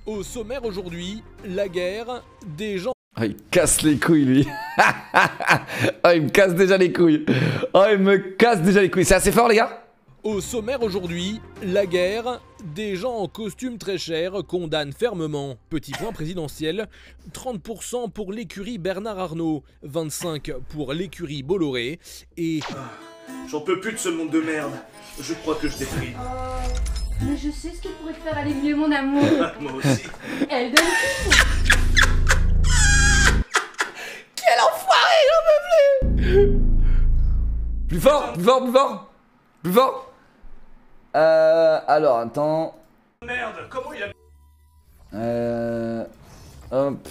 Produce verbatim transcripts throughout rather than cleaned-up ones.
Au sommaire aujourd'hui, la guerre, des gens... Oh, il casse les couilles, lui. Oh, il me casse déjà les couilles. Oh, il me casse déjà les couilles. C'est assez fort, les gars? Au sommaire aujourd'hui, la guerre, des gens en costume très cher condamnent fermement. Petit point présidentiel, trente pour cent pour l'écurie Bernard Arnault, vingt-cinq pour cent pour l'écurie Bolloré et... J'en peux plus de ce monde de merde. Je crois que je déprime. Oh, mais je sais ce qui pourrait te faire aller mieux, mon amour. Moi aussi. Elle donne tout. Quel enfoiré, j'en peux plus. Plus fort, plus fort, plus fort. Plus fort. Euh... Alors, attends... Merde, comment il a... Euh... Hop...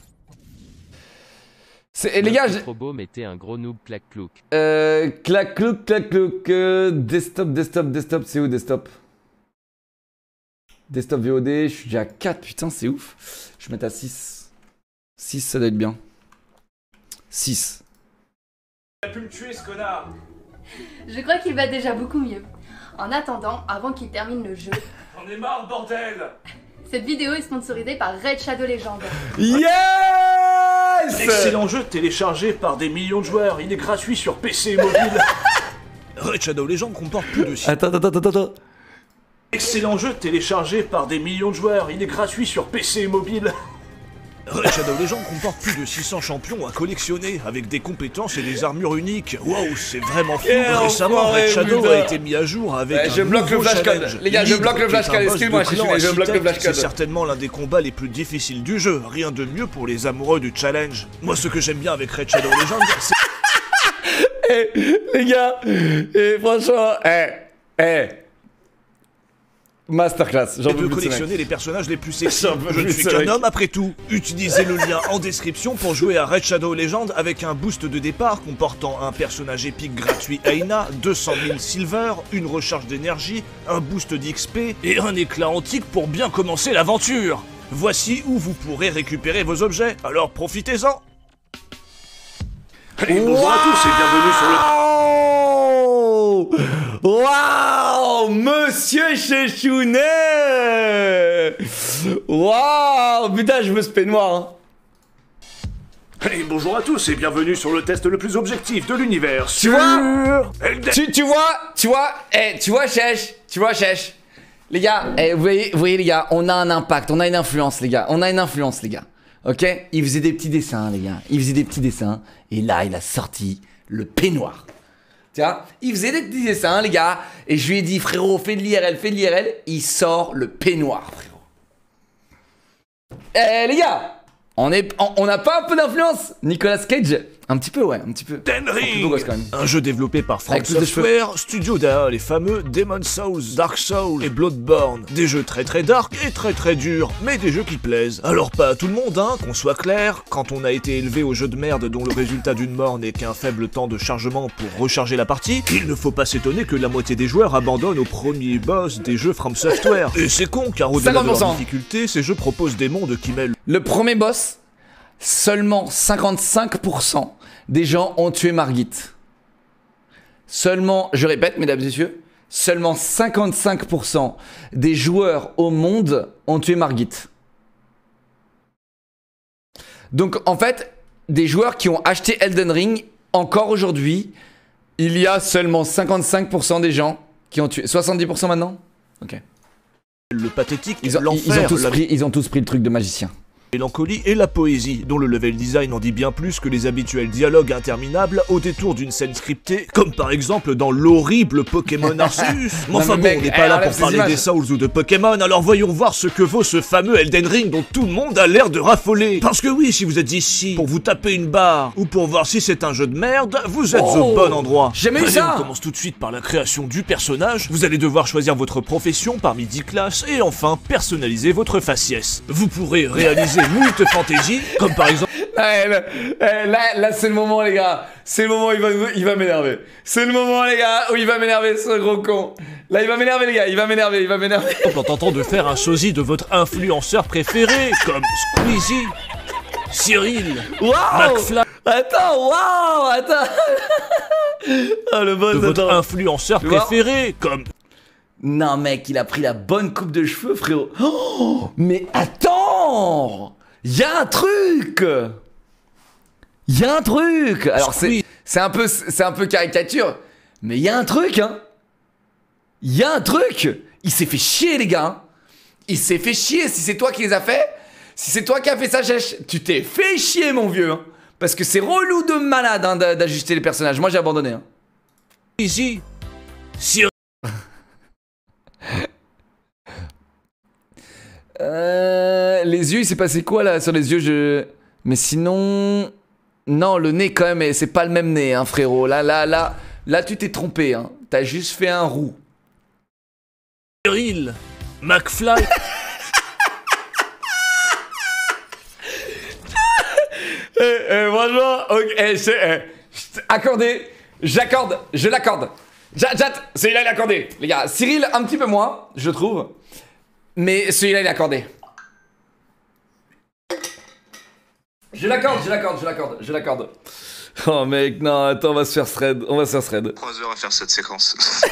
C'est... Et les gars, j'ai... Trop beau, mettez un gros noob clac-clouc. Euh... Clac-clouc, clac-clouc... Euh... Desktop, desktop, desktop, c'est où desktop? Desktop V O D, je suis déjà à quatre, putain, c'est ouf. Je vais mettre à six. six, ça doit être bien. six. Il a pu me tuer, ce connard. Je crois qu'il va déjà beaucoup mieux. En attendant, avant qu'il termine le jeu, J'en ai marre, bordel. cette vidéo est sponsorisée par Raid Shadow Legends. Yes! Excellent jeu téléchargé par des millions de joueurs. Il est gratuit sur P C et mobile. Raid Shadow Legends comporte plus de six... Attends, attends, attends, attends. Excellent jeu téléchargé par des millions de joueurs. Il est gratuit sur P C et mobile. Raid Shadow Legends comporte plus de six cents champions à collectionner avec des compétences et des armures uniques. Waouh, c'est vraiment fou. Quel Récemment, enfoiré, Raid Shadow putain. a été mis à jour avec Ouais, un je bloque le nouveau flashcode. challenge. Les gars, je Libre, bloque le qui est un flashcode. boss Excuse-moi, de je suis clan désolé, je bloque le architecte. flashcode. C'est certainement l'un des combats les plus difficiles du jeu. Rien de mieux pour les amoureux du challenge. Moi, ce que j'aime bien avec Raid Shadow Legends, c'est... Eh, les gars, et franchement, eh, eh. Masterclass, j'en Et de peux plus de ce mec. collectionner les personnages les plus sexy. J'en peux Je ne plus suis de ce qu'un mec. homme après tout. Utilisez le lien en description pour jouer à Raid Shadow Legends avec un boost de départ comportant un personnage épique gratuit Aina, deux cent mille silver, une recharge d'énergie, un boost d'X P et un éclat antique pour bien commencer l'aventure. Voici où vous pourrez récupérer vos objets, alors profitez-en. Allez, bonjour à tous et bienvenue sur le... Waouh, Monsieur Chechounet. Waouh, putain, je veux ce peignoir. Hein. Allez, bonjour à tous et bienvenue sur le test le plus objectif de l'univers. Tu vois, tu, tu vois, tu vois, eh, tu vois, Chech, tu vois, Chech. Les gars, eh, vous voyez, vous voyez, les gars, on a un impact, on a une influence, les gars, on a une influence, les gars. Ok? Il faisait des petits dessins, les gars. Il faisait des petits dessins, et là, il a sorti le peignoir. Tu vois, il faisait des petits dessins, les gars, et je lui ai dit, frérot, fais de l'I R L, fais de l'I R L. Il sort le peignoir, frérot. Eh, les gars, on est, on, on n'a pas un peu d'influence? Nicolas Cage? Un petit peu, ouais, un petit peu. Elden Un peu Ring, beau gosse, quand même. un jeu développé par From Avec plus de Software, studio derrière les fameux Demon's Souls, Dark Souls et Bloodborne. Des jeux très très dark et très très durs, mais des jeux qui plaisent. Alors pas à tout le monde, hein, qu'on soit clair, quand on a été élevé au jeu de merde dont le résultat d'une mort n'est qu'un faible temps de chargement pour recharger la partie, il ne faut pas s'étonner que la moitié des joueurs abandonnent au premier boss des jeux From Software. Et c'est con, car au-delà de cinquante pour cent. leur difficulté, ces jeux proposent des mondes qui mêlent Le premier boss, seulement cinquante-cinq pour cent des gens ont tué Margit. Seulement, je répète, mesdames et messieurs, seulement cinquante-cinq pour cent des joueurs au monde ont tué Margit. Donc, en fait, des joueurs qui ont acheté Elden Ring, encore aujourd'hui, il y a seulement cinquante-cinq pour cent des gens qui ont tué. soixante-dix pour cent maintenant? Ok. le pathétique, Ils ont, ils, l'enfer, ont tous la pris, ils ont tous pris le truc de magicien. mélancolie et la poésie, dont le level design en dit bien plus que les habituels dialogues interminables au détour d'une scène scriptée, comme par exemple dans l'horrible Pokémon Arceus. Mais Non, enfin mais bon, mec, on n'est pas eh, là enlève pour ces parler images. des Souls ou de Pokémon, alors voyons voir ce que vaut ce fameux Elden Ring dont tout le monde a l'air de raffoler. Parce que oui, si vous êtes ici pour vous taper une barre, ou pour voir si c'est un jeu de merde, vous êtes Oh, au bon endroit. j'ai jamais eu Allez, ça. on commence tout de suite par la création du personnage. Vous allez devoir choisir votre profession parmi dix classes, et enfin personnaliser votre faciès. Vous pourrez réaliser moult fantaisies, comme par exemple... Ouais, là, eh, là, là, c'est le moment, les gars. C'est le moment où il va, il va m'énerver. C'est le moment, les gars, où il va m'énerver, ce gros con. Là, il va m'énerver, les gars. Il va m'énerver, il va m'énerver. en tentant de faire un sosie de votre influenceur préféré, comme Squeezie, Cyril, Waouh! McFly, Attends, waouh! Attends. Oh, le boss, de votre attends. influenceur Tu vois préféré, comme Non, mec, il a pris la bonne coupe de cheveux, frérot. Oh, mais attends, il y a un truc. Il y a un truc. Alors c'est c'est un peu c'est un peu caricature, mais il y a un truc, hein. Il y a un truc. Il s'est fait chier, les gars. Hein. Il s'est fait chier. Si c'est toi qui les as fait, si c'est toi qui as fait ça, Chèche, tu t'es fait chier, mon vieux. Hein. Parce que c'est relou de malade hein, d'ajuster les personnages. Moi, j'ai abandonné. Hein. Ici, Cyril. Euh, les yeux, il s'est passé quoi là sur les yeux je... Mais sinon... Non, le nez quand même, c'est pas le même nez, hein, frérot. Là, là, là, là, tu t'es trompé. Hein. T'as juste fait un roux. Cyril, McFly. eh, eh, franchement, ok, eh, eh, accordé, j'accorde, je l'accorde. Jat, celui-là il est accordé. Les gars, Cyril un petit peu moins, je trouve. Mais celui-là il est accordé. Je l'accorde, je l'accorde, je l'accorde, je l'accorde. Oh mec, non, attends, on va se faire thread, on va se faire thread. trois heures à faire cette séquence.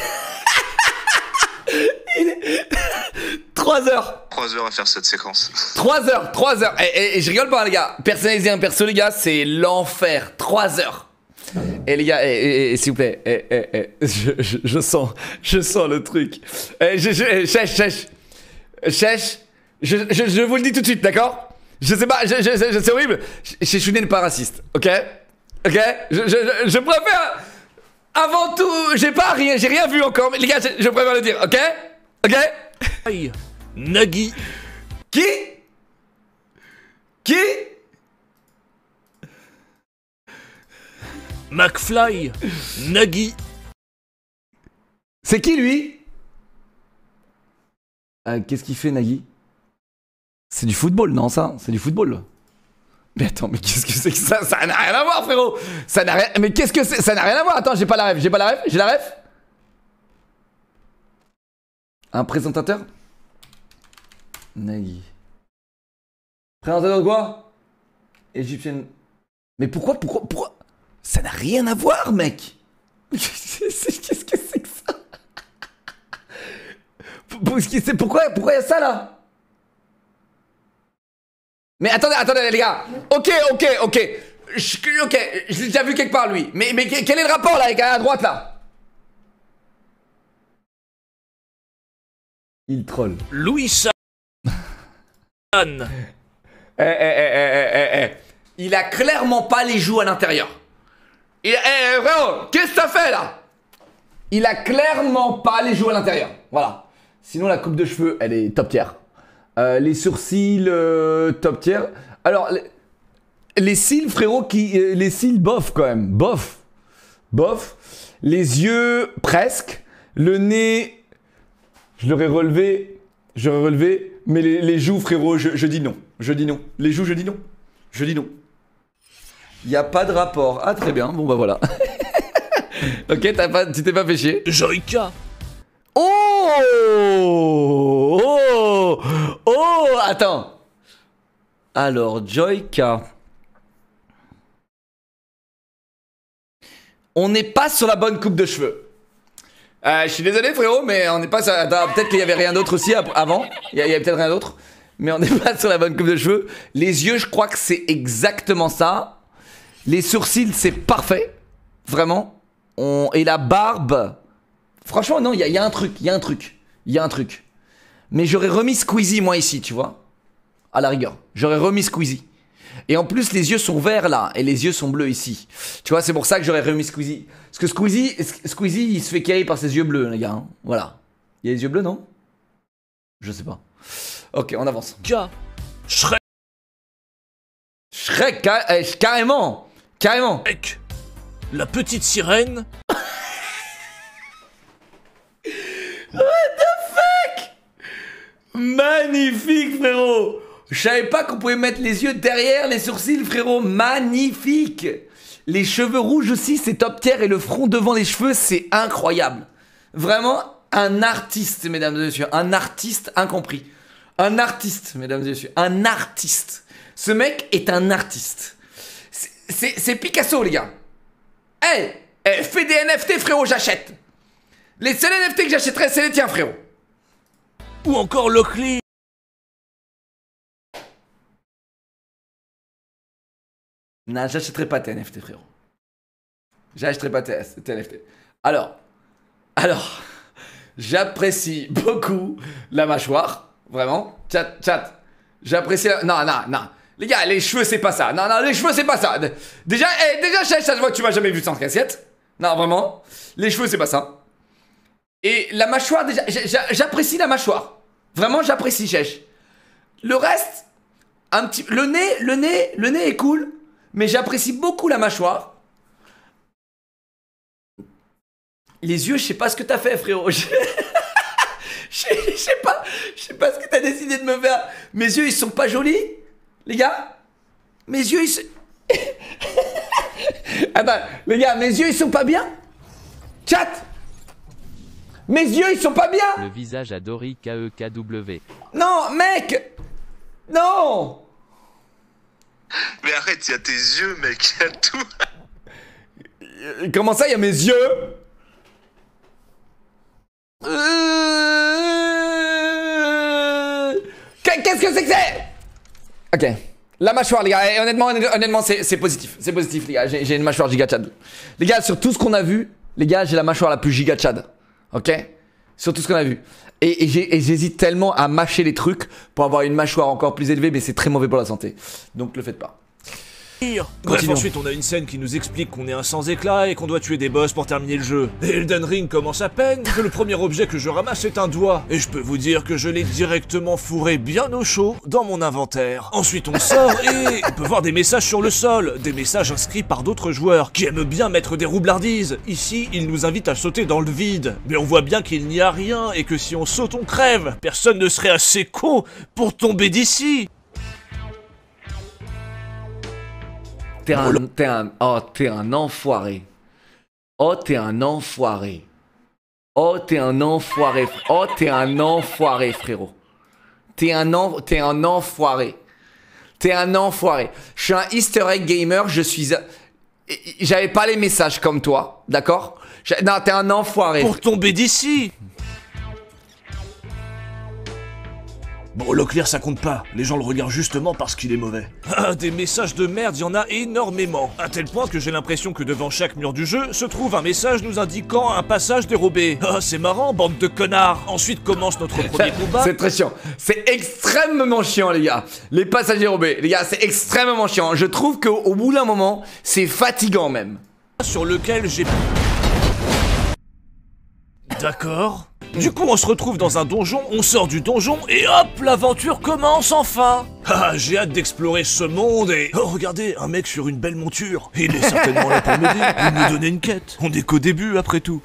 Il est... trois heures. trois heures à faire cette séquence. trois heures, trois heures. Et, et, et je rigole pas les gars. Personnaliser un perso les gars, c'est l'enfer. trois heures. Et les gars, et, et, et, s'il vous plaît, et, et, et, je, je, je sens, je sens le truc. Et, je, je, chèche, chèche, chèche. Je, je, je vous le dis tout de suite, d'accord? Je sais pas, je, je, je, c'est horrible. Chechounet n'est pas raciste, ok? Ok? Je, je, je, je préfère. Avant tout, j'ai pas rien, j'ai rien vu encore, mais les gars, je, je préfère le dire, ok? Ok? Aïe, Nagui. Qui? Qui? McFly, Nagui. C'est qui lui? euh, Qu'est-ce qu'il fait Nagui? C'est du football, non ça? C'est du football. Mais attends, mais qu'est-ce que c'est que ça? Ça n'a rien à voir, frérot. Ça n'a rien... Mais qu'est-ce que c'est? Ça n'a rien à voir. Attends, j'ai pas la ref, j'ai pas la ref, j'ai la ref. Un présentateur? Nagui. Présentateur de quoi? Égyptienne. Mais pourquoi, pourquoi, pourquoi? Ça n'a rien à voir, mec. Qu'est-ce que c'est que ça? Pourquoi, pourquoi il y a ça là? Mais attendez, attendez les gars. Ok, ok, ok. Je, ok, je l'ai déjà vu quelque part lui. Mais, mais quel est le rapport là avec à droite là? Il troll. Louis San. Eh, eh, eh, eh, eh, eh. Il a clairement pas les joues à l'intérieur. Il, eh, eh, frérot, qu'est-ce que t'as fait là? Il a clairement pas les joues à l'intérieur. Voilà. Sinon la coupe de cheveux, elle est top tier. Euh, les sourcils, euh, top tier. Alors, les, les cils, frérot, qui, euh, les cils, bof quand même. Bof. Bof. Les yeux, presque. Le nez, je l'aurais relevé. J'aurais relevé. Mais les, les joues, frérot, je, je dis non. Je dis non. Les joues, je dis non. Je dis non. Il n'y a pas de rapport. Ah, très bien. Bon, bah voilà. Ok, t'as pas, tu t'es pas fait chier. Joyka. Oh Oh Oh Attends. Alors, Joyka. On n'est pas sur la bonne coupe de cheveux. Euh, je suis désolé, frérot, mais on n'est pas sur... Peut-être qu'il y avait rien d'autre aussi avant. Il y avait peut-être rien d'autre. Mais on n'est pas sur la bonne coupe de cheveux. Les yeux, je crois que c'est exactement ça. Les sourcils, c'est parfait. Vraiment. On... Et la barbe... Franchement, non, il y, y a un truc, il y a un truc, il y a un truc. Mais j'aurais remis Squeezie, moi, ici, tu vois. À la rigueur. J'aurais remis Squeezie. Et en plus, les yeux sont verts, là, et les yeux sont bleus, ici. Tu vois, c'est pour ça que j'aurais remis Squeezie. Parce que Squeezie, Squeezie, il se fait carry par ses yeux bleus, les gars. Hein. Voilà. Il y a les yeux bleus, non? Je sais pas. Ok, on avance. K. Shrek. Shrek, car eh, carrément. Carrément. Shrek. La petite sirène. What the fuck? Magnifique, frérot. Je savais pas qu'on pouvait mettre les yeux derrière les sourcils, frérot. Magnifique. Les cheveux rouges aussi, c'est top tier. Et le front devant les cheveux, c'est incroyable. Vraiment, un artiste, mesdames et messieurs. Un artiste incompris. Un artiste, mesdames et messieurs. Un artiste. Ce mec est un artiste. C'est Picasso, les gars. Eh, hey, hey, fais des N F T, frérot, j'achète. Les seuls N F T que j'achèterais, c'est les tiens, frérot. Ou encore Lockley. Non, j'achèterai pas tes N F T, frérot. J'achèterai pas tes N F T. Alors, alors, j'apprécie beaucoup la mâchoire. Vraiment. Chat, chat. J'apprécie la... Non, non, non. Les gars, les cheveux, c'est pas ça. Non, non, les cheveux, c'est pas ça. Déjà, eh, déjà, ça se voit que tu m'as jamais vu sans cassette. Non, vraiment. Les cheveux, c'est pas ça. Et la mâchoire, déjà, j'apprécie la mâchoire. Vraiment, j'apprécie, Chèche. Le reste, un petit... Le nez, le nez, le nez est cool. Mais j'apprécie beaucoup la mâchoire. Les yeux, je sais pas ce que t'as fait, frérot. Je je sais pas, je sais pas ce que t'as décidé de me faire. Mes yeux, ils sont pas jolis, les gars. Mes yeux, ils sont... Ah bah, les gars, mes yeux, ils sont pas bien. Chat. Mes yeux, ils sont pas bien. Le visage à Dory K E K W. Non, mec. Non. Mais arrête, il y a tes yeux, mec, il y a tout. Comment ça, il y a mes yeux? Euh... Qu'est-ce que c'est que c'est? Ok. La mâchoire, les gars. Et honnêtement, honnêtement c'est positif. C'est positif, les gars. J'ai une mâchoire giga Chad. Les gars, sur tout ce qu'on a vu, les gars, j'ai la mâchoire la plus giga Chad. Ok? Sur tout ce qu'on a vu. Et, et j'hésite tellement à mâcher les trucs pour avoir une mâchoire encore plus élevée, mais c'est très mauvais pour la santé. Donc, le faites pas. Bref, ensuite on a une scène qui nous explique qu'on est un sans éclat et qu'on doit tuer des boss pour terminer le jeu. Et Elden Ring commence à peine que le premier objet que je ramasse est un doigt. Et je peux vous dire que je l'ai directement fourré bien au chaud dans mon inventaire. Ensuite on sort et on peut voir des messages sur le sol, des messages inscrits par d'autres joueurs qui aiment bien mettre des roublardises. Ici, ils nous invitent à sauter dans le vide. Mais on voit bien qu'il n'y a rien et que si on saute on crève. Personne ne serait assez con pour tomber d'ici. T'es un, t'es un, oh, t'es un enfoiré. Oh, t'es un enfoiré. Oh, t'es un enfoiré. Oh, t'es un enfoiré, frérot. T'es un, en, t'es un enfoiré. T'es un enfoiré. Je suis un easter egg gamer, je suis... J'avais pas les messages comme toi, d'accord? Non, t'es un enfoiré. Pour tomber d'ici. Bon, Leclerc ça compte pas, les gens le regardent justement parce qu'il est mauvais. Ah, des messages de merde, il y en a énormément. À tel point que j'ai l'impression que devant chaque mur du jeu se trouve un message nous indiquant un passage dérobé. Ah, c'est marrant, bande de connards. Ensuite commence notre premier combat. C'est très chiant, c'est extrêmement chiant les gars. Les passages dérobés, les gars, c'est extrêmement chiant. Je trouve qu'au bout d'un moment, c'est fatigant même. Sur lequel j'ai... D'accord. Du coup, on se retrouve dans un donjon, on sort du donjon et hop, l'aventure commence enfin. Ah, j'ai hâte d'explorer ce monde et... Oh, regardez, un mec sur une belle monture. Il est certainement là pour m'aider, il me donner une quête. On est qu'au début, après tout.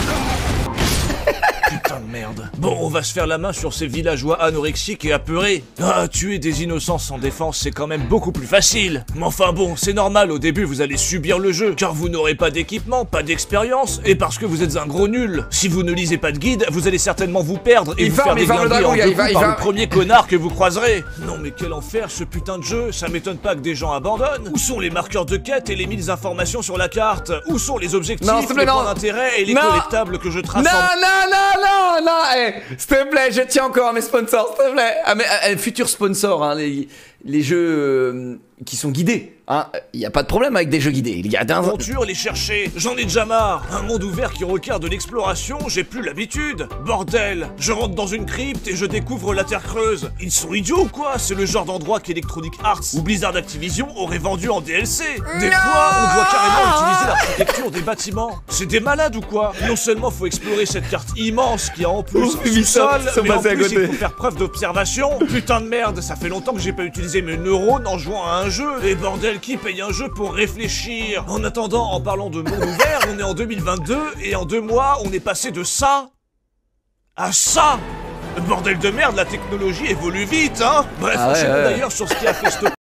Putain de merde. Bon, on va se faire la main sur ces villageois anorexiques et apeurés. Ah, tuer des innocents sans défense, c'est quand même beaucoup plus facile. Mais enfin bon, c'est normal, au début vous allez subir le jeu, car vous n'aurez pas d'équipement, pas d'expérience, et parce que vous êtes un gros nul. Si vous ne lisez pas de guide, vous allez certainement vous perdre et il vous va, faire déglinguer en deux coups par le premier connard que vous croiserez. Non mais quel enfer ce putain de jeu, ça m'étonne pas que des gens abandonnent. Où sont les marqueurs de quête et les mille informations sur la carte? Où sont les objectifs, non, les plaît, points non. d'intérêt et les non. collectables que je trace non, en... Non, non, non, non, hey, s'il te plaît, je tiens encore à mes sponsors, s'il te plaît. À mes à, à, futurs sponsors, hein, les, les jeux euh, qui sont guidés. Hein. Il n'y a pas de problème avec des jeux guidés. Il y a d'un... Aventure, les chercher, j'en ai déjà marre. Un monde ouvert qui requiert de l'exploration, j'ai plus l'habitude. Bordel, je rentre dans une crypte et je découvre la Terre Creuse. Ils sont idiots ou quoi? C'est le genre d'endroit qu'Electronic Arts ou Blizzard Activision aurait vendu en D L C. Des non fois, on doit carrément utiliser l'architecture des bâtiments. C'est des malades ou quoi? Non seulement faut explorer cette carte immense qui a en plus Ouf, un sous-sol, mais en plus il faut faire preuve d'observation. Putain de merde, ça fait longtemps que j'ai pas utilisé mes neurones en jouant à un jeu. Et bordel, qui paye un jeu pour réfléchir? En attendant, en parlant de monde ouvert, on est en deux mille vingt-deux et en deux mois, on est passé de ça à ça. Bordel de merde, la technologie évolue vite, hein. Bref, ah ouais, enchaînons ouais. d'ailleurs sur ce qui a fait stopper.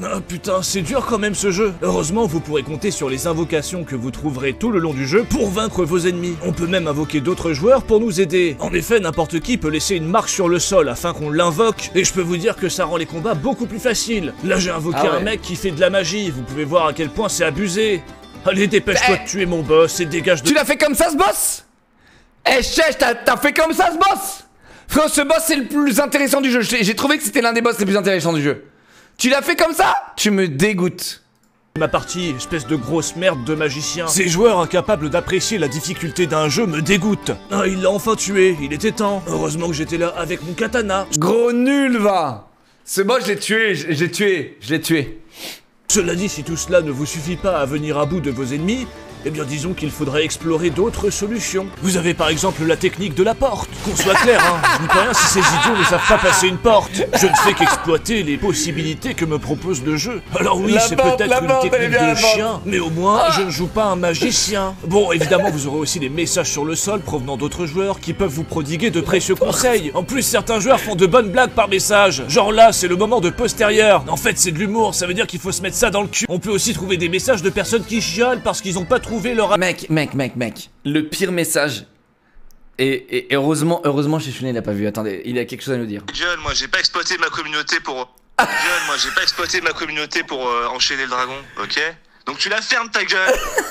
Ah putain, c'est dur quand même ce jeu. Heureusement, vous pourrez compter sur les invocations que vous trouverez tout le long du jeu pour vaincre vos ennemis. On peut même invoquer d'autres joueurs pour nous aider. En effet, n'importe qui peut laisser une marque sur le sol afin qu'on l'invoque, et je peux vous dire que ça rend les combats beaucoup plus faciles. Là, j'ai invoqué Ah ouais. un mec qui fait de la magie, vous pouvez voir à quel point c'est abusé. Allez, dépêche-toi de tuer mon boss et dégage de... Tu l'as fait comme ça ce boss? Eh chèche, t'as fait comme ça ce boss? Frère, ce boss c'est le plus intéressant du jeu. J'ai trouvé que c'était l'un des boss les plus intéressants du jeu. Tu l'as fait comme ça? Tu me dégoûtes. Ma partie, espèce de grosse merde de magicien. Ces joueurs incapables d'apprécier la difficulté d'un jeu me dégoûtent. Ah, il l'a enfin tué, il était temps. Heureusement que j'étais là avec mon katana. Gros nul va. Ce boss je l'ai tué, je l'ai tué, je l'ai tué. Cela dit, si tout cela ne vous suffit pas à venir à bout de vos ennemis, eh bien disons qu'il faudrait explorer d'autres solutions. Vous avez par exemple la technique de la porte. Qu'on soit clair, hein, je ne dis rien si ces idiots ne savent pas passer une porte. Je ne fais qu'exploiter les possibilités que me propose le jeu. Alors oui, La c'est porte, peut-être la une porte, elle est technique bien, de la porte. chien, mais au moins, je ne joue pas un magicien. Bon, évidemment, vous aurez aussi des messages sur le sol provenant d'autres joueurs qui peuvent vous prodiguer de précieux conseils. En plus, certains joueurs font de bonnes blagues par message. Genre là, c'est le moment de postérieur. En fait, c'est de l'humour, ça veut dire qu'il faut se mettre ça dans le cul. On peut aussi trouver des messages de personnes qui chialent parce qu'ils n'ont pas trouvé leur... Mec, mec, mec, mec. Le pire message. Et, et, et heureusement, heureusement, Chichounet il a pas vu. Attendez, il a quelque chose à nous dire. Gueule, moi j'ai pas exploité ma communauté pour... Gueule, moi j'ai pas exploité ma communauté pour euh, enchaîner le dragon, ok? Donc tu la fermes ta gueule.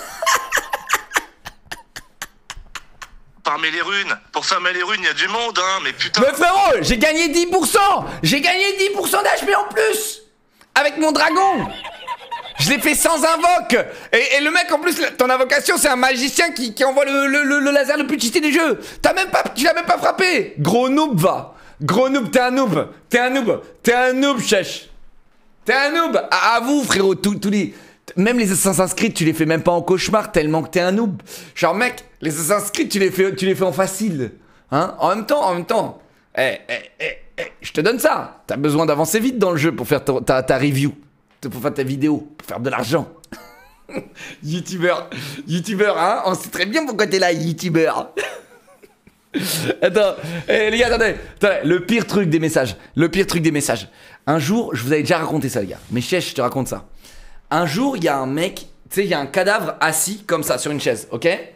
Farmer les runes. Pour farmer les runes, il y a du monde, hein, mais putain... Mais frérot, j'ai gagné dix pour cent. J'ai gagné dix pour cent d'H P en plus. Avec mon dragon. Je l'ai fait sans invoque. Et, et le mec en plus, ton invocation c'est un magicien qui, qui envoie le, le, le, le laser le plus cheaté du jeu. T'as même pas, tu l'as même pas frappé. Gros noob va. Gros noob, t'es un noob. T'es un noob. T'es un noob, chèche. T'es un noob. À, à vous frérot, tous tous les... Même les Assassin's Creed, tu les fais même pas en cauchemar tellement que t'es un noob. Genre mec, les Assassin's Creed, tu les fais, tu les fais en facile. Hein? En même temps, en même temps. Eh, eh, eh, eh, je te donne ça. T'as besoin d'avancer vite dans le jeu pour faire ta, ta, ta review. Pour faire ta vidéo, pour faire de l'argent. Youtubeur, youtubeur, hein? On sait très bien pourquoi t'es là, youtubeur. Attends, eh, les gars, attendez, attendez. Le pire truc des messages, le pire truc des messages. Un jour, je vous avais déjà raconté ça, les gars. Mais chèche, je te raconte ça. Un jour, il y a un mec, tu sais, il y a un cadavre assis comme ça sur une chaise, ok? Et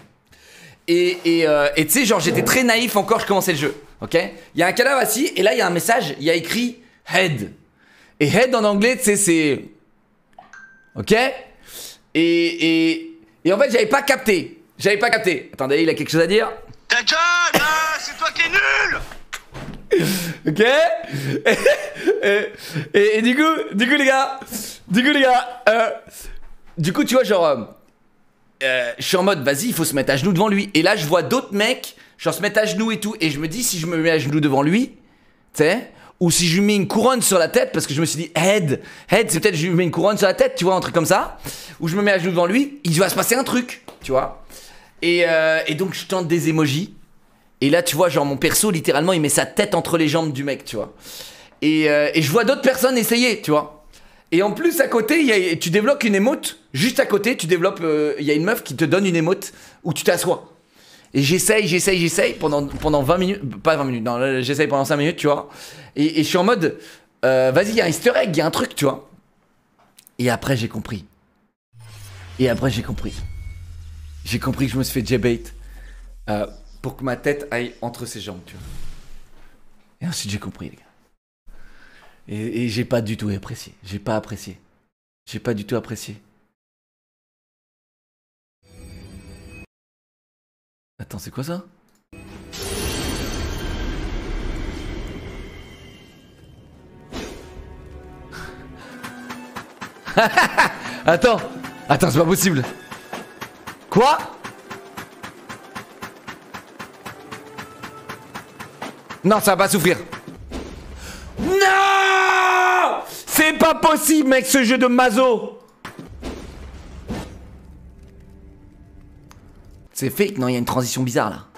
et euh, et tu sais, genre, j'étais très naïf encore, je commençais le jeu, ok? Il y a un cadavre assis et là, il y a un message, il y a écrit head. Et head en anglais, tu sais, c'est... Ok? Et, et, et en fait, j'avais pas capté. J'avais pas capté. Attendez, il a quelque chose à dire? Ta gueule, ah, c'est toi qui es nul. Ok? Et, et, et, et du coup, du coup, les gars, du coup, les gars, euh, du coup, tu vois, genre, euh, euh, je suis en mode, vas-y, il faut se mettre à genoux devant lui. Et là, je vois d'autres mecs, genre, se mettre à genoux et tout. Et je me dis, si je me mets à genoux devant lui, tu sais... Ou si je lui mets une couronne sur la tête, parce que je me suis dit, head, head, c'est peut-être je lui mets une couronne sur la tête, tu vois, un truc comme ça. Ou je me mets à genoux devant lui, il va se passer un truc, tu vois. Et, euh, et donc je tente des emojis. Et là, tu vois, genre mon perso, littéralement, il met sa tête entre les jambes du mec, tu vois. Et, euh, et je vois d'autres personnes essayer, tu vois. Et en plus, à côté, il y a, tu développes une émote. Juste à côté, tu développes, euh, il y a une meuf qui te donne une émote où tu t'assois. Et j'essaye, j'essaye, j'essaye pendant, pendant vingt minutes, pas vingt minutes, non, j'essaye pendant cinq minutes, tu vois. Et, et je suis en mode, euh, vas-y, il y a un easter egg, il y a un truc, tu vois. Et après, j'ai compris. Et après, j'ai compris. J'ai compris que je me suis fait J-bait euh, pour que ma tête aille entre ses jambes, tu vois. Et ensuite, j'ai compris, les gars. Et, et j'ai pas du tout apprécié. J'ai pas apprécié. J'ai pas du tout apprécié. Attends, c'est quoi ça? Attends, attends, c'est pas possible. Quoi? Non, ça va pas souffrir. Non! C'est pas possible, mec, ce jeu de mazo. C'est fake, non, il y a une transition bizarre là.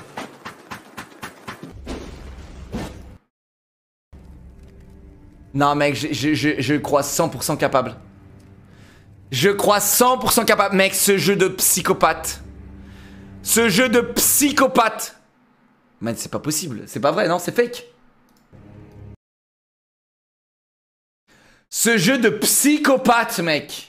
Non mec, je, je, je, je crois cent pour cent capable. Je crois cent pour cent capable. Mec, ce jeu de psychopathe. Ce jeu de psychopathe. Mais c'est pas possible, c'est pas vrai, non, c'est fake. Ce jeu de psychopathe, mec.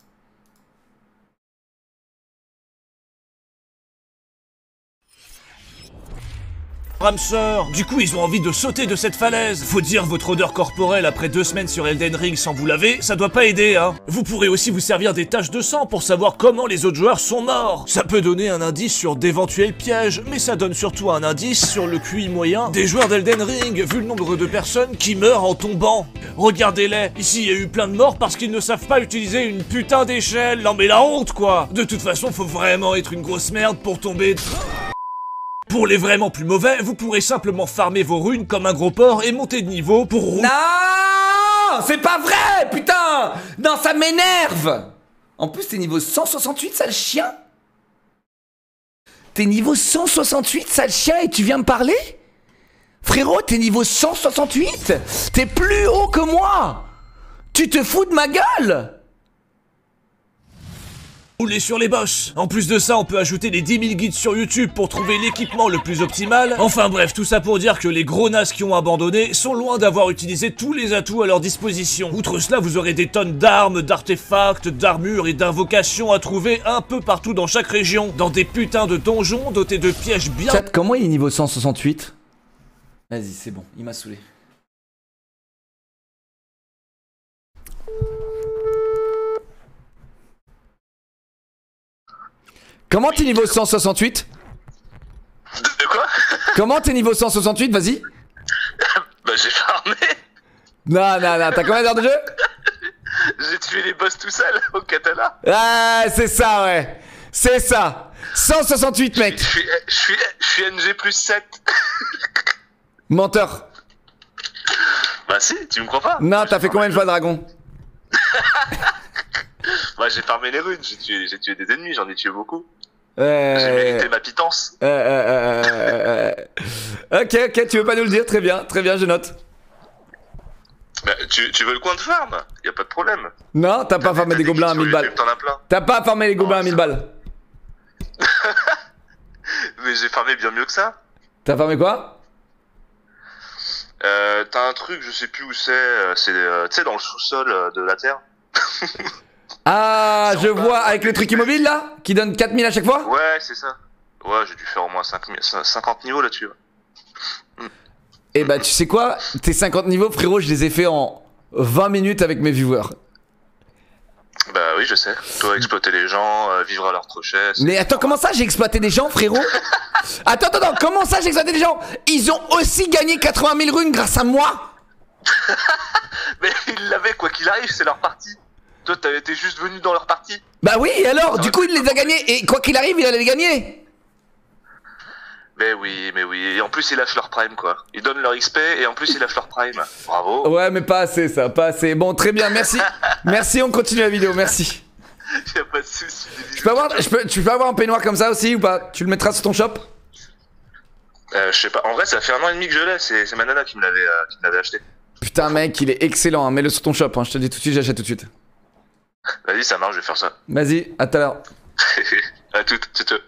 Ramseur. Du coup, ils ont envie de sauter de cette falaise. Faut dire, votre odeur corporelle après deux semaines sur Elden Ring sans vous laver, ça doit pas aider, hein. Vous pourrez aussi vous servir des taches de sang pour savoir comment les autres joueurs sont morts. Ça peut donner un indice sur d'éventuels pièges, mais ça donne surtout un indice sur le Q I moyen des joueurs d'Elden Ring, vu le nombre de personnes qui meurent en tombant. Regardez-les, ici il y a eu plein de morts parce qu'ils ne savent pas utiliser une putain d'échelle. Non mais la honte, quoi. De toute façon, faut vraiment être une grosse merde pour tomber... Pour les vraiment plus mauvais, vous pourrez simplement farmer vos runes comme un gros porc et monter de niveau pour... Non, c'est pas vrai, putain. Non, ça m'énerve. En plus, t'es niveau cent soixante-huit, sale chien. T'es niveau cent soixante-huit, sale chien, et tu viens me parler? Frérot, t'es niveau cent soixante-huit. T'es plus haut que moi. Tu te fous de ma gueule? Rouler sur les boss. En plus de ça, on peut ajouter les dix mille guides sur YouTube pour trouver l'équipement le plus optimal. Enfin bref, tout ça pour dire que les gros nazes qui ont abandonné sont loin d'avoir utilisé tous les atouts à leur disposition. Outre cela, vous aurez des tonnes d'armes, d'artefacts, d'armures et d'invocations à trouver un peu partout dans chaque région, dans des putains de donjons dotés de pièges bien... Chat, comment il est niveau cent soixante-huit? Vas-y, c'est bon, il m'a saoulé. Comment t'es niveau cent soixante-huit? De quoi? Comment t'es niveau cent soixante-huit? Vas-y. Bah j'ai farmé. Non, non, non, t'as combien d'heures de jeu? J'ai tué les boss tout seul au katana. Ah, c'est ça, ouais. C'est ça. cent soixante-huit, mec. Je suis, je suis, je suis N G plus sept. Menteur. Bah si, tu me crois pas? Non, t'as fait combien de fois dragon? Bah j'ai farmé les runes, j'ai tué, j'ai tué des ennemis, j'en ai tué beaucoup. Euh... J'ai mérité ma pitance. Euh, euh, euh, euh... Ok, ok, tu veux pas nous le dire? Très bien, très bien, je note. Bah, tu, tu veux le coin de farm? Y a pas de problème. Non, t'as pas farmé des gobelins à mille balles. T'as pas farmé les gobelins à mille balles. Mais j'ai farmé bien mieux que ça. T'as farmé quoi? Euh, t'as un truc, je sais plus où c'est, c'est, euh, tu sais, dans le sous-sol euh, de la Terre. Ah, je vois, avec le truc immobile là? Qui donne quatre mille à chaque fois? Ouais, c'est ça. Ouais, j'ai dû faire au moins cinquante niveaux là-dessus. Ouais. Et bah, tu sais quoi? Tes cinquante niveaux, frérot, je les ai fait en vingt minutes avec mes viewers. Bah oui, je sais. Toi, exploiter les gens, euh, vivre à leur crochet. Mais attends, comment ça j'ai exploité des gens, frérot? Attends, attends, attends, comment ça j'ai exploité des gens? Ils ont aussi gagné quatre-vingt mille runes grâce à moi. Mais ils l'avaient, quoi qu'il arrive, c'est leur partie. Toi, t'avais été juste venu dans leur partie. Bah oui, et alors, du coup, il les a gagnés. Et quoi qu'il arrive, il allait les gagner. Mais oui, mais oui. Et en plus, ils lâchent leur prime, quoi. Ils donnent leur X P et en plus, ils lâchent leur prime. Bravo. Ouais, mais pas assez, ça, pas assez. Bon, très bien, merci. Merci, on continue la vidéo, merci. Y'a pas de soucis. Je peux avoir, je peux, tu peux avoir un peignoir comme ça aussi ou pas? Tu le mettras sur ton shop? Euh, je sais pas. En vrai, ça fait un an et demi que je l'ai. C'est ma nana qui me l'avait euh, qui me l'avait acheté. Putain, mec, il est excellent. Hein. Mets-le sur ton shop. Hein. Je te dis tout de suite, j'achète tout de suite. Vas-y, ça marche, je vais faire ça. Vas-y, à tout à l'heure. À tout, tout, tout.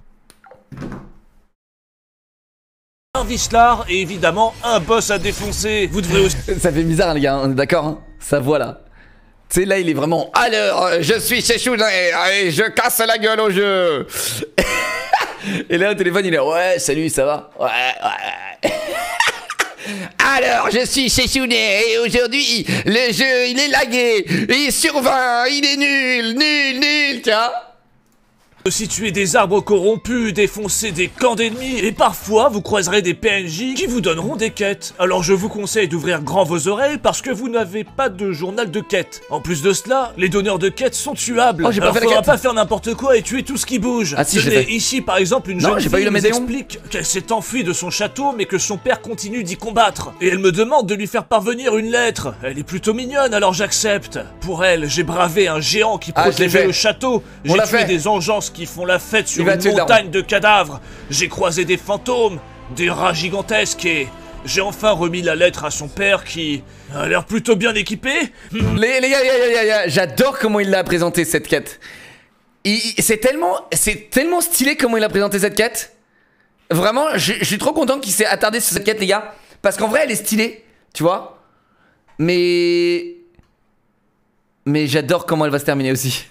Un Vislar et évidemment un boss à défoncer. Vous devrez aussi... Ça fait bizarre, les gars, on est d'accord, hein? Sa voix là. Tu sais, là, il est vraiment. Alors, je suis Chechou et je casse la gueule au jeu. Et là, au téléphone, il est ouais, salut, ça va? Ouais, ouais. Alors, je suis Chechounet et aujourd'hui, le jeu, il est lagué. Il est sur vingt, il est nul, nul, nul, tiens. aussi tuer des arbres corrompus, défoncer des camps d'ennemis, et parfois vous croiserez des P N J qui vous donneront des quêtes. Alors je vous conseille d'ouvrir grand vos oreilles parce que vous n'avez pas de journal de quêtes. En plus de cela, les donneurs de quêtes sont tuables. Oh, j'ai pas Alors fait la faudra quête. pas faire n'importe quoi et tuer tout ce qui bouge. Ah si, j'ai Tenez, fait. ici par exemple une Non, jeune j'ai fille pas eu le nous médaillon. explique qu'elle s'est enfuie de son château mais que son père continue d'y combattre. Et elle me demande de lui faire parvenir une lettre. Elle est plutôt mignonne alors j'accepte. Pour elle, j'ai bravé un géant qui Ah, je l'ai protégeait fait. le château. On J'ai l'a tué fait. des engeances qui font la fête sur Il va une tuer le daron. montagne de cadavres. J'ai croisé des fantômes, des rats gigantesques et j'ai enfin remis la lettre à son père qui a l'air plutôt bien équipé. Les, les gars, les gars, les gars, les gars, j'adore comment il l'a présenté cette quête. Il- il- C'est tellement, c'est tellement stylé comment il a présenté cette quête. Vraiment, je, je suis trop content qu'il s'est attardé sur cette quête, les gars. Parce qu'en vrai, elle est stylée, tu vois. Mais Mais j'adore comment elle va se terminer aussi.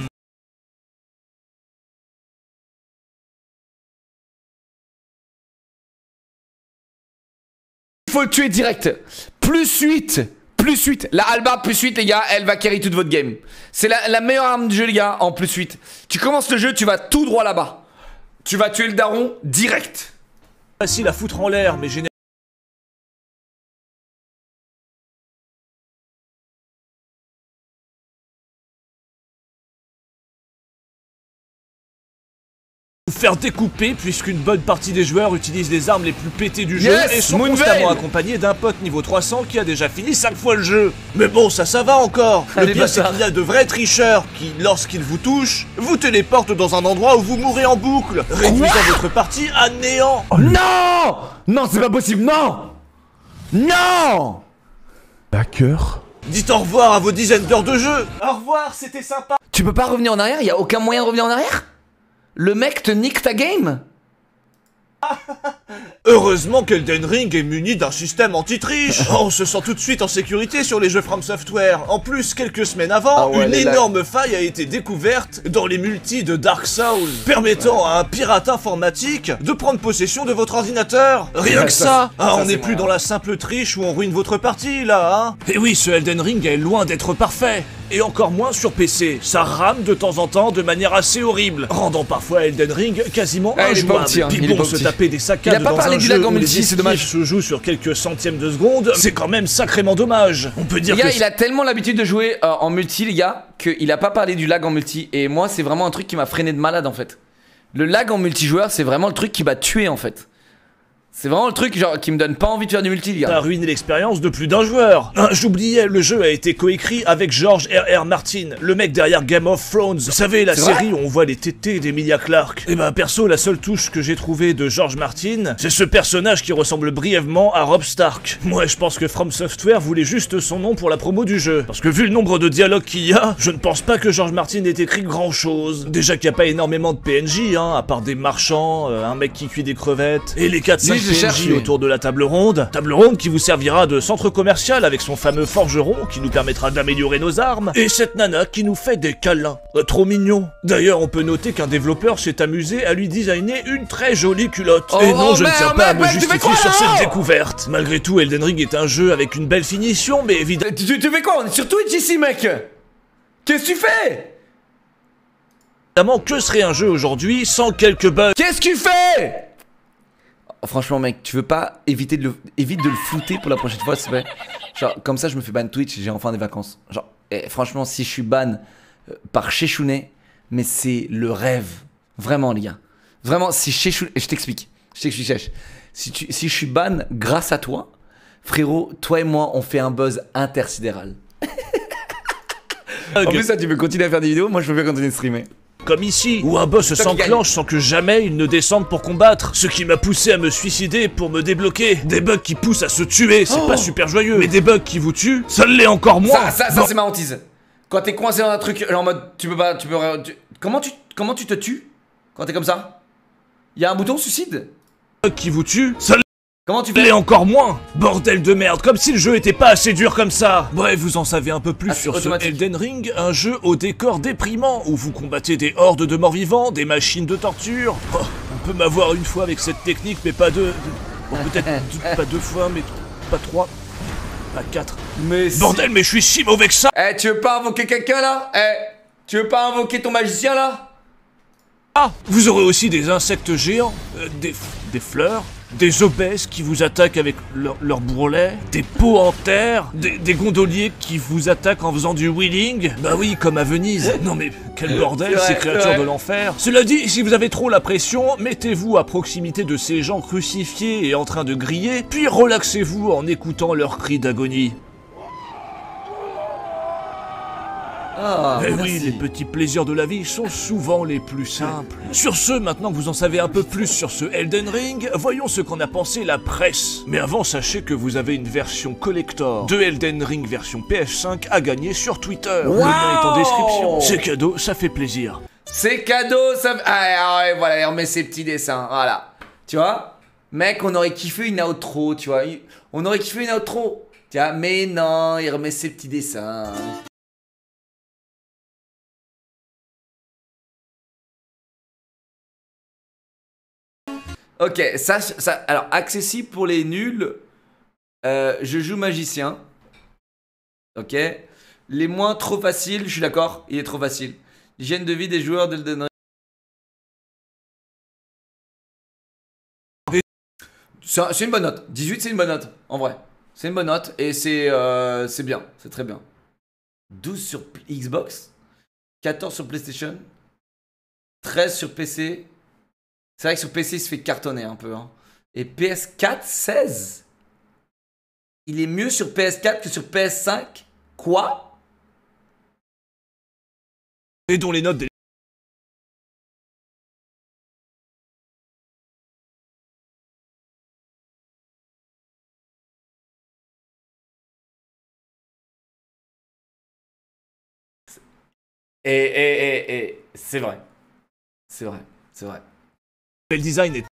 Il faut le tuer direct. Plus huit. Plus huit. La Alba plus huit, les gars, elle va carry toute votre game. C'est la, la meilleure arme du jeu, les gars, en plus huit. Tu commences le jeu, tu vas tout droit là-bas. Tu vas tuer le daron direct. Facile à foutre en l'air, mais généralement. Faire découper puisqu'une bonne partie des joueurs utilisent les armes les plus pétées du jeu yes, et sont Moonveil. constamment accompagnés d'un pote niveau trois cents qui a déjà fini cinq fois le jeu. Mais bon, ça ça va encore. Le Allez, pire c'est bâtard. qu'il y a de vrais tricheurs qui, lorsqu'ils vous touchent, vous téléportent dans un endroit où vous mourrez en boucle, réduisant votre partie à néant. Non. Non, c'est pas possible, non. Non. Hacker. Dites au revoir à vos dizaines d'heures de jeu. Au revoir, c'était sympa. Tu peux pas revenir en arrière? Y a aucun moyen de revenir en arrière? Le mec te nique ta game? Heureusement qu'Elden Ring est muni d'un système anti-triche. On se sent tout de suite en sécurité sur les jeux From Software. En plus, quelques semaines avant, Ah ouais, une les énorme faille a été découverte dans les multis de Dark Souls, permettant à un pirate informatique de prendre possession de votre ordinateur. Rien Ouais, que ça, ça, Ah, ça, on c'est n'est plus marrant. dans la simple triche où on ruine votre partie, là, hein. Et oui, ce Elden Ring est loin d'être parfait. Et encore moins sur P C. Ça rame de temps en temps de manière assez horrible, rendant parfois Elden Ring quasiment Ah, il est pas injouable. petit, hein, Puis il est bon, pas se petit. taper des saccades Il a pas dans parlé un du jeu lag en où les multi, c'est dommage. esquives se joue sur quelques centièmes de seconde, c'est quand même sacrément dommage. On peut dire Les gars, que il a tellement l'habitude de jouer euh, en multi, les gars, qu'il a pas parlé du lag en multi. Et moi, c'est vraiment un truc qui m'a freiné de malade en fait. Le lag en multijoueur, c'est vraiment le truc qui m'a tué en fait. C'est vraiment le truc genre qui me donne pas envie de faire du multi, les ça a gars. ruiné l'expérience de plus d'un joueur. Ah, j'oubliais, le jeu a été coécrit avec George R R. Martin, le mec derrière Game of Thrones. Vous savez, la C'est série où on voit les tétés d'Emilia Clarke. Et bah perso, la seule touche que j'ai trouvée de George Martin, c'est ce personnage qui ressemble brièvement à Robb Stark. Moi, je pense que From Software voulait juste son nom pour la promo du jeu. Parce que vu le nombre de dialogues qu'il y a, je ne pense pas que George Martin ait écrit grand chose. Déjà qu'il n'y a pas énormément de P N J, hein, à part des marchands, euh, un mec qui cuit des crevettes, et les quatre cinq Oui, je P N cherche, J mais- autour de la table ronde. Table ronde qui vous servira de centre commercial avec son fameux forgeron qui nous permettra d'améliorer nos armes. Et cette nana qui nous fait des câlins. Euh, trop mignon. D'ailleurs, on peut noter qu'un développeur s'est amusé à lui designer une très jolie culotte. Oh, Et non, oh, je ne tiens merde, pas à mec, me mec, tu fais justifier quoi, sur là cette découverte. Malgré tout, Elden Ring est un jeu avec une belle finition, mais évidemment... Tu, tu, tu fais quoi? On est sur Twitch ici, mec. Qu'est-ce que tu fais? Évidemment, que serait un jeu aujourd'hui sans quelques bugs? Qu'est-ce que tu fais? Oh, franchement, mec, tu veux pas éviter de le, évite de le flouter pour la prochaine fois, s'il te plaît? Genre, comme ça, je me fais ban Twitch et j'ai enfin des vacances. Genre, eh, franchement, si je suis ban euh, par Chechounet, mais c'est le rêve. Vraiment, les gars. Vraiment, si Chechounet. Je t'explique. Je t'explique, Chech. Si, tu, si je suis ban grâce à toi, frérot, toi et moi, on fait un buzz intersidéral. En plus, ça, tu peux continuer à faire des vidéos, moi, je peux bien continuer de streamer. Comme ici, où un boss Toi qui s'enclenche sans que jamais il ne descende pour combattre, ce qui m'a poussé à me suicider pour me débloquer. Des bugs qui poussent à se tuer, c'est Oh. pas super joyeux, mais des bugs qui vous tuent, ça l'est encore moins. Ça, ça, ça Bon. c'est ma hantise. Quand t'es coincé dans un truc, genre en mode, tu peux pas, tu peux, tu- comment tu, comment tu te tues quand t'es comme ça? Y a un bouton suicide? Bugs qui vous tuent, ça Comment tu l'est fais? encore moins. Bordel de merde, comme si le jeu était pas assez dur comme ça. Bref, vous en savez un peu plus Ah, c'est sur ce automatique. Elden Ring, un jeu au décor déprimant où vous combattez des hordes de morts-vivants, des machines de torture. Oh, on peut m'avoir une fois avec cette technique, mais pas deux. Bon, peut-être deux- pas deux fois, mais pas trois, pas quatre. Mais si- Bordel, mais je suis si mauvais que ça. Eh, tu veux pas invoquer quelqu'un là? Eh, tu veux pas invoquer ton magicien là? Ah, vous aurez aussi des insectes géants, euh, des, f- des fleurs, des obèses qui vous attaquent avec leur, leur bourrelet, des pots en terre, des, des gondoliers qui vous attaquent en faisant du wheeling. Bah oui, comme à Venise. Non mais quel bordel, C'est vrai, ces c'est créatures vrai. de l'enfer. Cela dit, si vous avez trop la pression, mettez-vous à proximité de ces gens crucifiés et en train de griller, puis relaxez-vous en écoutant leurs cris d'agonie. Ah, Eh merci. oui, les petits plaisirs de la vie sont souvent les plus simples. Sur ce, maintenant que vous en savez un peu plus sur ce Elden Ring, voyons ce qu'en a pensé la presse. Mais avant, sachez que vous avez une version collector de Elden Ring version P S cinq à gagner sur Twitter. Le lien est en description. C'est cadeau, ça fait plaisir. C'est cadeau, ça. Ah, ah, ouais, voilà, on met ses petits dessins, voilà. Tu vois? Mec, on aurait kiffé une outro, tu vois? On aurait kiffé une outro. Tu vois? Mais non, il remet ses petits dessins. Ok, ça, ça, alors accessible pour les nuls. Euh, je joue magicien. Ok. Les moins trop faciles, je suis d'accord, il est trop facile. L'hygiène de vie des joueurs d'Elden Ring. C'est une bonne note. dix-huit, c'est une bonne note, en vrai. C'est une bonne note et c'est euh, c'est bien, c'est très bien. douze sur Xbox, quatorze sur PlayStation, treize sur P C. C'est vrai que sur P C, il se fait cartonner un peu. Hein. Et P S quatre, seize. Il est mieux sur P S quatre que sur P S cinq. Quoi? Et dont les notes des... Et, et, et, et c'est vrai. C'est vrai, c'est vrai. Le design est...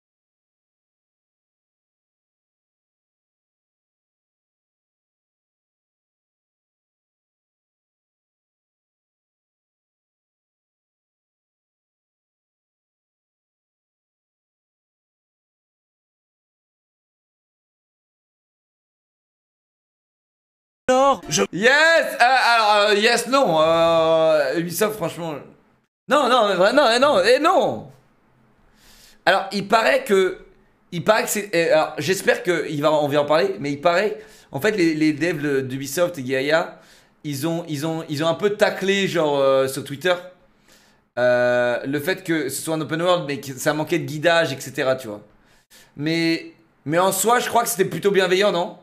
Alors, je... Yes euh, Alors, euh, yes, non. Euh, Ubisoft, franchement... Non, non, mais vrai, non, non, et non. Alors, il paraît que... Il paraît que c'est... Alors, j'espère qu'on va, on va en parler, mais il paraît... En fait, les, les devs d'Ubisoft et Gaia, ils ont, ils, ont, ils ont un peu taclé, genre, euh, sur Twitter, euh, le fait que ce soit un open world, mais que ça manquait de guidage, et cetera, tu vois. Mais, mais en soi, je crois que c'était plutôt bienveillant, non?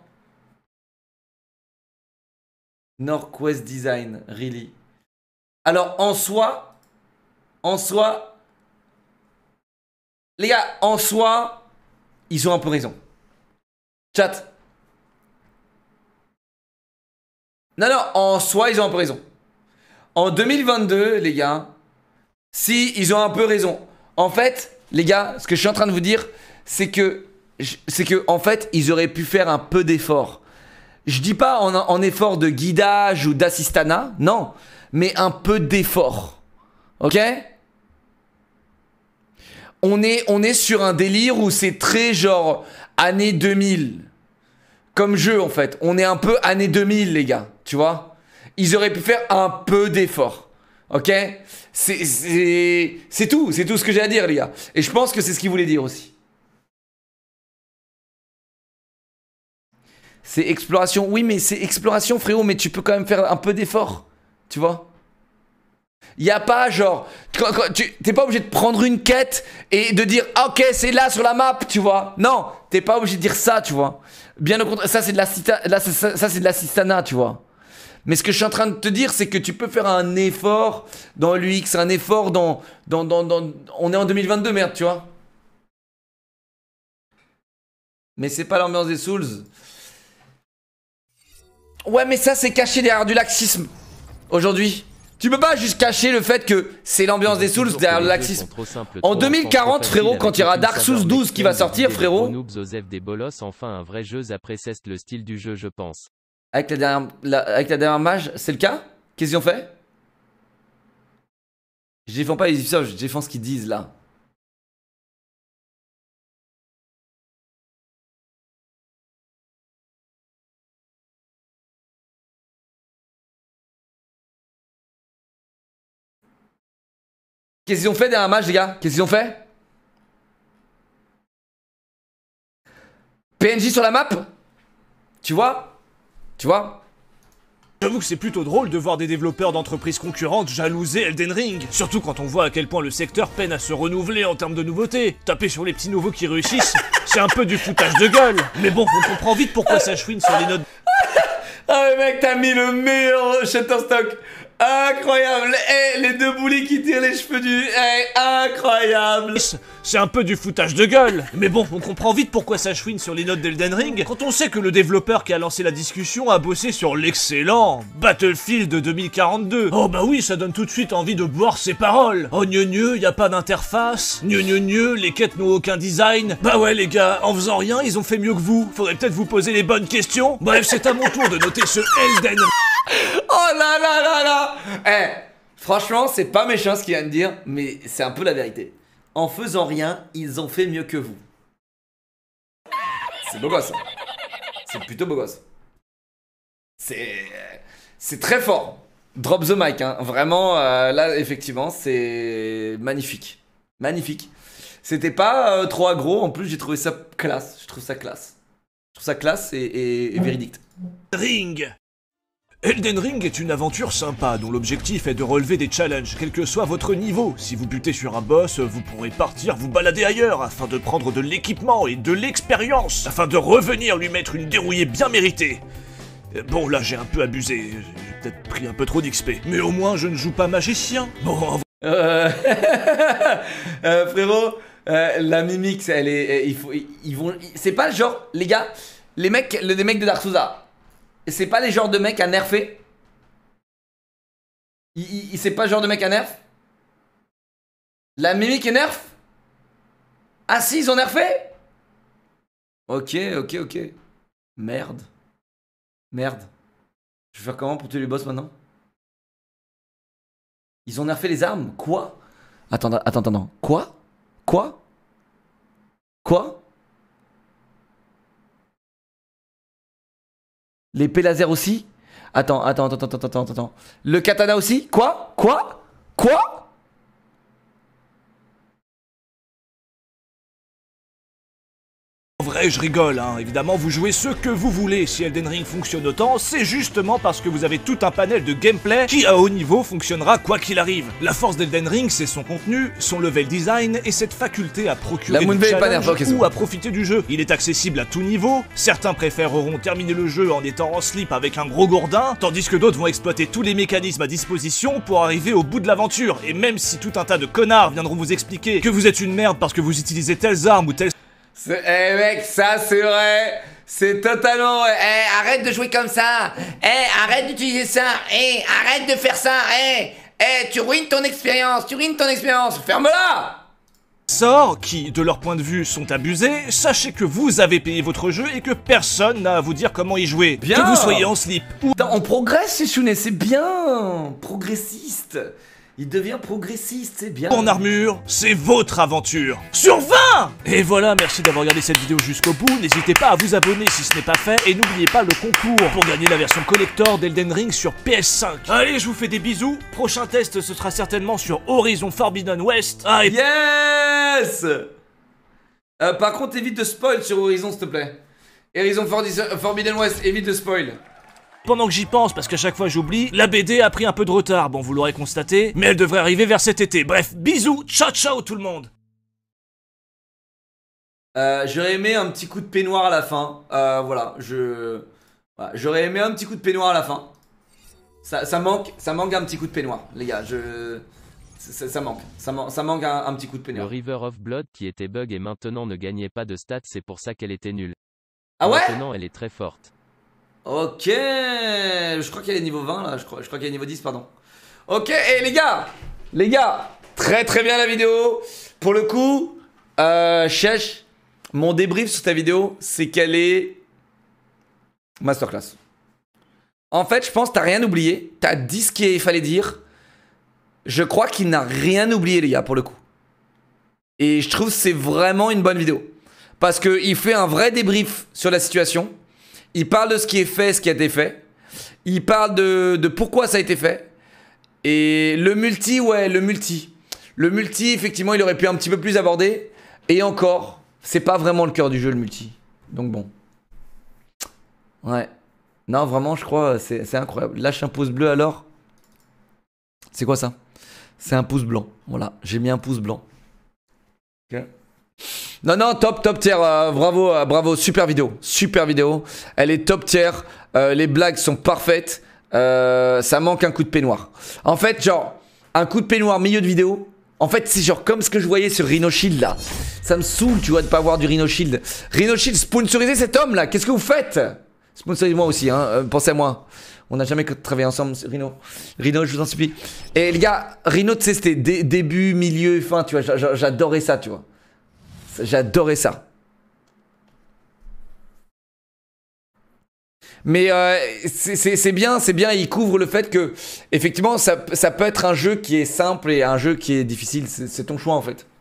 Northwest Design, really. Alors, en soi, en soi, les gars, en soi, ils ont un peu raison. Chat. Non, non, en soi, ils ont un peu raison. En deux mille vingt-deux, les gars, si, ils ont un peu raison. En fait, les gars, ce que je suis en train de vous dire, c'est que, c'est que, en fait, ils auraient pu faire un peu d'effort. Je dis pas en, en effort de guidage ou d'assistanat, non, mais un peu d'effort. Ok? On est, on est sur un délire où c'est très genre année deux mille. Comme jeu en fait. On est un peu année deux mille les gars. Tu vois? Ils auraient pu faire un peu d'effort. Ok? C'est, c'est, c'est tout. C'est tout ce que j'ai à dire les gars. Et je pense que c'est ce qu'ils voulaient dire aussi. C'est exploration. Oui, mais c'est exploration, frérot. Mais tu peux quand même faire un peu d'effort. Tu vois? Y a pas genre... Tu t'es pas obligé de prendre une quête et de dire ah, ok, c'est là sur la map, tu vois? Non, t'es pas obligé de dire ça, tu vois? Bien au contraire, ça c'est de l'assistanat, ça, ça c'est de l'assistanat, tu vois? Mais ce que je suis en train de te dire, c'est que tu peux faire un effort dans l'U X, un effort dans, dans, dans, dans... On est en deux mille vingt-deux, merde, tu vois? Mais c'est pas l'ambiance des Souls. Ouais, mais ça, c'est caché derrière du laxisme. Aujourd'hui. Tu peux pas juste cacher le fait que c'est l'ambiance des Souls derrière le laxisme. En deux mille quarante, frérot, quand il y aura Dark Souls douze qui va sortir, frérot. Des bolosses, enfin un vrai jeu après c'est le style du jeu, je pense. Avec la dernière, la, avec la dernière mage, c'est le cas? Qu'est-ce qu'ils ont fait? Je défends pas les Ubisoft, je défends ce qu'ils disent là. Qu'est-ce qu'ils ont fait derrière un match, les gars? Qu'est-ce qu'ils ont fait? P N J sur la map? Tu vois? Tu vois? J'avoue que c'est plutôt drôle de voir des développeurs d'entreprises concurrentes jalouser Elden Ring. Surtout quand on voit à quel point le secteur peine à se renouveler en termes de nouveautés. Taper sur les petits nouveaux qui réussissent, c'est un peu du foutage de gueule. Mais bon, on comprend vite pourquoi ça chouine sur les notes. Ah mais mec, t'as mis le meilleur Shutterstock. Incroyable. Eh, les deux boulis qui tirent les cheveux du... Eh, incroyable. C'est un peu du foutage de gueule. Mais bon, on comprend vite pourquoi ça chouine sur les notes d'Elden Ring quand on sait que le développeur qui a lancé la discussion a bossé sur l'excellent Battlefield deux mille quarante-deux. Oh bah oui, ça donne tout de suite envie de boire ses paroles. Oh gneu gneu, y a pas d'interface. Gneu gneu gneu, les quêtes n'ont aucun design. Bah ouais les gars, en faisant rien, ils ont fait mieux que vous. Faudrait peut-être vous poser les bonnes questions. Bref, c'est à mon tour de noter ce Elden Ring. Oh là là là là. Eh, franchement, c'est pas méchant ce qu'il vient de dire, mais c'est un peu la vérité. En faisant rien, ils ont fait mieux que vous. C'est beau gosse. Hein. C'est plutôt beau gosse. C'est... C'est très fort. Drop the mic, hein. Vraiment, euh, là, effectivement, c'est magnifique. Magnifique. C'était pas euh, trop aggro, en plus, j'ai trouvé ça classe. Je trouve ça classe. Je trouve ça classe et, et, et véridique. Ring. Elden Ring est une aventure sympa dont l'objectif est de relever des challenges, quel que soit votre niveau. Si vous butez sur un boss, vous pourrez partir vous balader ailleurs afin de prendre de l'équipement et de l'expérience, afin de revenir lui mettre une dérouillée bien méritée. Bon, là j'ai un peu abusé, j'ai peut-être pris un peu trop d'X P, mais au moins je ne joue pas magicien. Bon, euh... euh, frérot, euh, la mimique, elle est, il faut, ils vont, c'est pas le genre, les gars, les mecs, les mecs de Dark Souls, c'est pas les genres de mecs à nerfer. Il, il, c'est pas le genre de mec à nerf. La mimique est nerf. Ah si, ils ont nerfé. Ok, ok, ok. Merde. Merde. Je vais faire comment pour tuer les boss maintenant? Ils ont nerfé les armes. Quoi? Attends, attends, attends. Quoi? Quoi? Quoi? L'épée laser aussi? Attends, attends, attends, attends, attends, attends. Le katana aussi? Quoi? Quoi? Quoi? En vrai, je rigole, hein. Évidemment, vous jouez ce que vous voulez. Si Elden Ring fonctionne autant, c'est justement parce que vous avez tout un panel de gameplay qui, à haut niveau, fonctionnera quoi qu'il arrive. La force d'Elden Ring, c'est son contenu, son level design et cette faculté à procurer du challenge okay, ou à profiter du jeu. Il est accessible à tout niveau. Certains préféreront terminer le jeu en étant en slip avec un gros gourdin, tandis que d'autres vont exploiter tous les mécanismes à disposition pour arriver au bout de l'aventure. Et même si tout un tas de connards viendront vous expliquer que vous êtes une merde parce que vous utilisez telles armes ou telles... Eh hey mec, ça c'est vrai, c'est totalement vrai. Eh, hey, arrête de jouer comme ça. Eh, hey, arrête d'utiliser ça. Eh, hey, arrête de faire ça. Eh, hey, hey, tu ruines ton expérience, tu ruines ton expérience. Ferme-la. Sorts qui, de leur point de vue, sont abusés, sachez que vous avez payé votre jeu et que personne n'a à vous dire comment y jouer. Bien. Que vous soyez en slip ou... Attends, on progresse chez Shune, c'est bien. Progressiste. Il devient progressiste, c'est bien. En armure, c'est votre aventure. Sur vingt. Et voilà, merci d'avoir regardé cette vidéo jusqu'au bout. N'hésitez pas à vous abonner si ce n'est pas fait. Et n'oubliez pas le concours pour gagner la version collector d'Elden Ring sur P S cinq. Allez, je vous fais des bisous. Prochain test, ce sera certainement sur Horizon Forbidden West. Ah, et... Yes euh, Par contre, évite de spoil sur Horizon, s'il te plaît. Horizon Forbidden West, évite de spoil. Pendant que j'y pense, parce qu'à chaque fois j'oublie, la B D a pris un peu de retard, bon vous l'aurez constaté, mais elle devrait arriver vers cet été. Bref, bisous, ciao ciao tout le monde. euh, J'aurais aimé un petit coup de peignoir à la fin, euh, voilà, je... Voilà, j'aurais aimé un petit coup de peignoir à la fin. Ça, ça manque, ça manque un petit coup de peignoir, les gars, je... Ça, ça manque, ça, man ça manque un, un petit coup de peignoir. Le River of Blood qui était bug et maintenant ne gagnait pas de stats, c'est pour ça qu'elle était nulle. Ah ouais? Maintenant elle est très forte. Ok, je crois qu'elle est niveau vingt là, je crois, je crois qu'elle est niveau dix, pardon. Ok, et les gars, les gars, très très bien la vidéo. Pour le coup, euh, Chèche, mon débrief sur ta vidéo, c'est qu'elle est masterclass. En fait, je pense que t'as rien oublié, t'as dit ce qu'il fallait dire. Je crois qu'il n'a rien oublié les gars, pour le coup. Et je trouve que c'est vraiment une bonne vidéo. Parce qu'il fait un vrai débrief sur la situation. Il parle de ce qui est fait, ce qui a été fait. Il parle de, de pourquoi ça a été fait. Et le multi, ouais, le multi. Le multi, effectivement, il aurait pu un petit peu plus aborder. Et encore, c'est pas vraiment le cœur du jeu, le multi. Donc bon. Ouais. Non, vraiment, je crois, c'est incroyable. Lâche un pouce bleu alors. C'est quoi ça? C'est un pouce blanc. Voilà, j'ai mis un pouce blanc. Ok. Non, non, top, top tier, euh, bravo, euh, bravo, super vidéo, super vidéo, elle est top tier, euh, les blagues sont parfaites, euh, ça manque un coup de peignoir. En fait, genre, un coup de peignoir milieu de vidéo, en fait, c'est genre comme ce que je voyais sur Rhino Shield là, ça me saoule, tu vois, de pas avoir du Rhino Shield. Rhino Shield, sponsorisez cet homme là, qu'est-ce que vous faites? Sponsorisez-moi aussi, hein, euh, pensez à moi. On n'a jamais travaillé ensemble, Rhino. Rhino, je vous en supplie. Et les gars, Rhino, tu sais, c'était dé début, milieu, fin, tu vois, j'adorais ça, tu vois. J'adorais ça. Mais euh, c'est bien, c'est bien, il couvre le fait que, effectivement, ça, ça peut être un jeu qui est simple et un jeu qui est difficile. C'est ton choix, en fait.